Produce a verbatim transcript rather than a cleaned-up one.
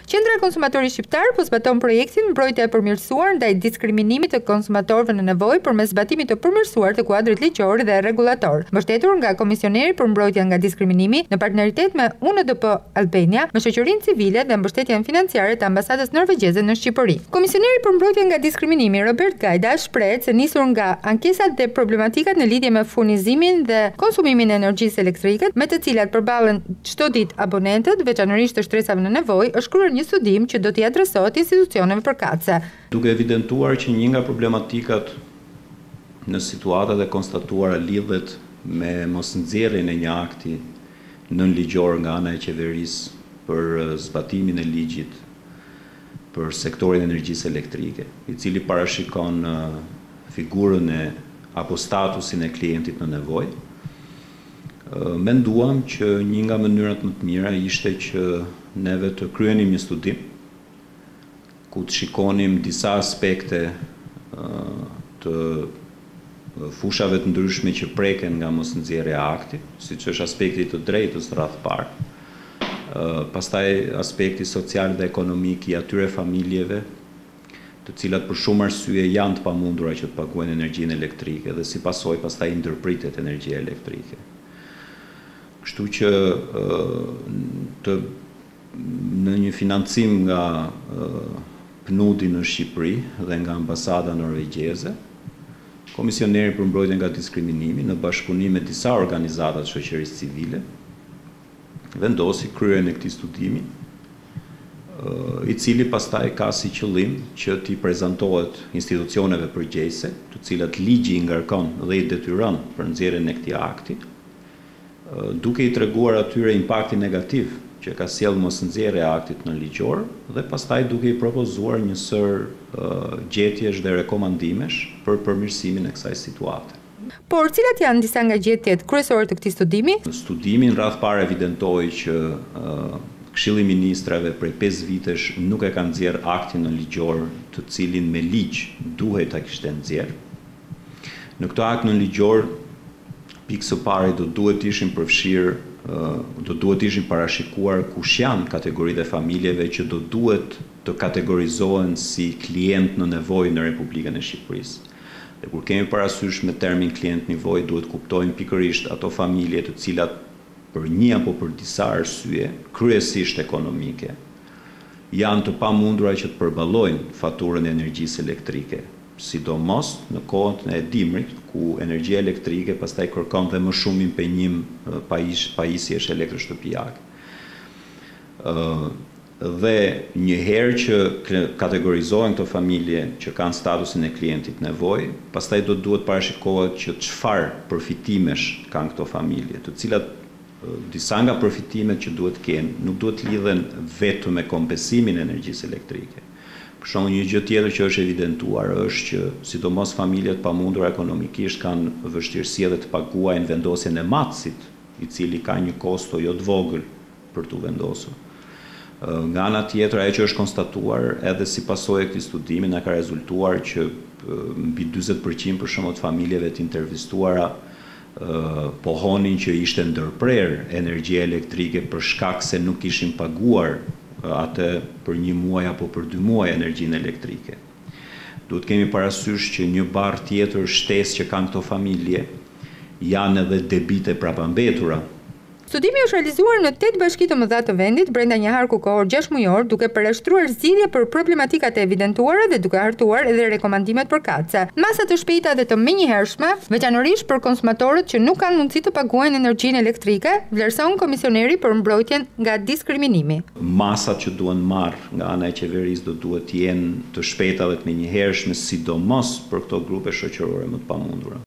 Qendra Konsumatori Shqiptar po zbaton projektin mbrojtja e përmirësuar ndaj diskriminimit të konsumatorëve në nevojë përmes zbatimit të përmirësuar të kuadrit ligjor dhe rregullator, mbështetur nga Komisioneri për mbrojtjen nga diskriminimi në partneritet me U N D P Albania, me shoqërinë civile dhe mbështetjen financiare të ambasadës norvegjeze në Shqipëri. Komisioneri për mbrojtjen nga diskriminimi Robert Gajda shpreh se nisur nga ankesat dhe problematikat në lidhje me furnizimin dhe konsumimin e energjisë elektrike, me të cilat përballen çdo ditë abonentët, veçanërisht të shtresave në nevojë, është kryer një studim që do t'i adresohet institucioneve përkatëse. Duke evidentuar që një nga problematikat në situatat e konstatuara lidhet me mosnxjerrjen e një akti nënligjor nga ana e qeverisë për zbatimin e ligjit për sektorin e energjisë elektrike, i cili parashikon figurën e apo statusin e klientit në nevojë, menduam që një nga mënyrat më të mira ishte që neve të kryenim një studim ku të shikonim disa aspekte të fushave të ndryshme që preken nga mosnxjerrja e aktit, siç është aspekti të drejtës rreth parë, pastaj aspekti social dhe ekonomik i atyre familjeve të cilat për shumë arsye janë të pamundura që të paguajnë energjinë elektrike dhe si pasojë pastaj ndërpritet energjia elektrike. Kështu që të, në një financim nga P N U D-i në Shqipëri dhe nga ambasada norvegjeze, Komisioneri për mbrojtjen nga diskriminimi në bashkëpunim me disa organizata të shoqërisë civile vendosi kryerjen e këtij studimi, i cili pastaj ka si qëllim që t'i prezantohet institucioneve përgjegjëse, të cilat ligji i ngarkon dhe i detyron për nxjerrjen e këtij akti, duke i treguar atyre impakti negativ që ka sjellë mosnxjerrja e aktit në ligjor dhe pastaj duke i propozuar një sër gjetjesh dhe rekomandimesh për përmirësimin e kësaj situate. Por cilat janë disa nga gjetjet kryesore të këtij studimi? Studimin rreth parë evidentoi që Këshilli i Ministrave prej pesë vitesh nuk e ka nxjerr aktin në ligjor, të cilin me ligj duhet ta kishte nxjerr. Në këtë akt në ligjor, pikë së pari do duhet ishin përfshirë, do duhet ishin parashikuar kush janë kategoritë e familjeve që do duhet të kategorizohen si klient në nevojë në Republikën e Shqipërisë. Dhe kur kemi parasysh me termin klient nevojë, duhet kuptojmë pikërisht ato familje të cilat për një apo për disa arsye, kryesisht ekonomike, janë të pamundura që të përballojnë faturën e energjisë elektrike, sidomos në kohën e dimrit, ku energjia elektrike pastaj kërkon dhe më shumë impenjim pajisjesh elektroshtëpiake. Dhe një herë që kategorizohen këto familje që kanë statusin e klientit nevojë, pastaj do duhet parashikohet që çfarë përfitimesh kanë këto familje, të cilat disa nga përfitimet që duhet kenë nuk duhet lidhen vetëm me kompensimin e energjisë elektrike. Për shembull, një gjë tjetër që është evidentuar është që sidomos familjet pamundura ekonomikisht kanë vështirësi edhe të paguajnë vendosjen e matësit, i cili ka një kosto jo të vogël për t'u vendosur. Nga ana tjetër, ajo që është konstatuar edhe si pasojë e këtij studimi na ka rezultuar që mbi dyzet përqind për shembull të familjeve të intervistuara pohonin që ishte ndërprer energjia elektrike për shkak se nuk ishin paguar atë për një muaj apo për dy muaj energjinë elektrike. Duhet kemi parasysh që një barë tjetër shtesë që kanë këto familje janë edhe debite prapambetura. Studimi është realizuar në tetë bashki të mëdha të vendit brenda një harku kohor gjashtë mujor, duke përreshtruar zgjidhje për problematikat e evidentuara dhe duke hartuar edhe rekomandimet përkatëse. Masa të shpejta dhe të menjëhershme, veçanërisht për konsumatorët që nuk kanë mundësi të paguajnë energjinë elektrike, vlerëson Komisioneri për mbrojtjen nga diskriminimi. Masat që duhen marrë nga ana e qeverisë do duhet të jenë të shpejta dhe të menjëhershme, sidomos për këto grupe shoqërore më të pamundura.